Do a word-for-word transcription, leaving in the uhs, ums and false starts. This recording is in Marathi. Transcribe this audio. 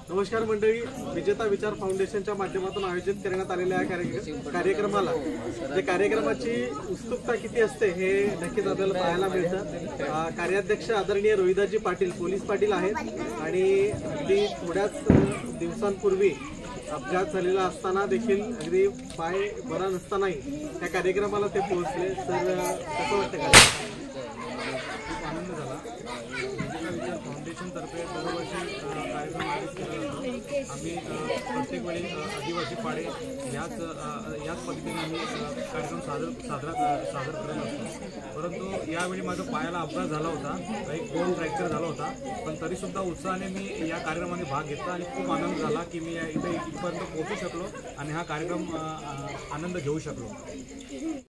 नमस्कार मंडळी, विजेता विचार फाउंडेशनच्या माध्यमातून आयोजित करण्यात आलेल्या या कार्यक्रमाला जे कार्यक्रमाची उत्सुकता किती असते हे नक्कीच आपल्याला पाहायला मिळतं। कार्याध्यक्ष आदरणीय रोहिदाजी पाटील पोलीस पाटील आहेत आणि अगदी थोड्याच दिवसांपूर्वी अपघात झालेला असताना देखील अगदी पाय बरा नसतानाही त्या कार्यक्रमाला ते पोहोचले। सर, कसं वाटतं का? खूप आनंद झाला। विजेता विचार फाउंडेशनतर्फे दरवर्षी कार्यक्रम आयोजित केला जातो। आम्ही प्रत्येक वेळी आदिवासी पाडे याच याच पद्धतीने आम्ही कार्यक्रम सादर साजरा सादर करत असतो। परंतु यावेळी माझा पायाला अपघात झाला होता, एक बोन फ्रॅक्चर झाला होता, पण तरीसुद्धा उत्साहाने मी या कार्यक्रमाने भाग घेतला आणि खूप आनंद झाला की मी इथे इथपर्यंत पोहोचू शकलो आणि हा कार्यक्रम आनंद घेऊ शकलो।